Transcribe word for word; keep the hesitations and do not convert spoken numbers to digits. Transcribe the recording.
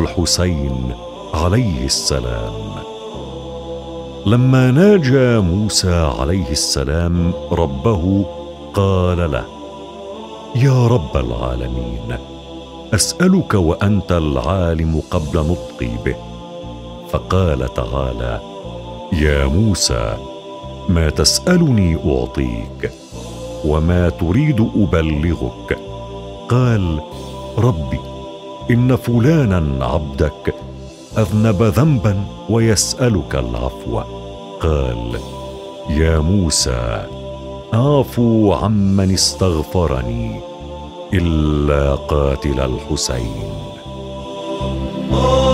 الحسين عليه السلام. لما ناجى موسى عليه السلام ربه قال له: يا رب العالمين، أسألك وأنت العالم قبل نطقي به. فقال تعالى: يا موسى، ما تسألني أعطيك، وما تريد أبلغك. قال: ربي، إن فلانا عبدك أذنب ذنبا ويسألك العفو. قال: يا موسى، أعفو عمن استغفرني إلا قاتل الحسين.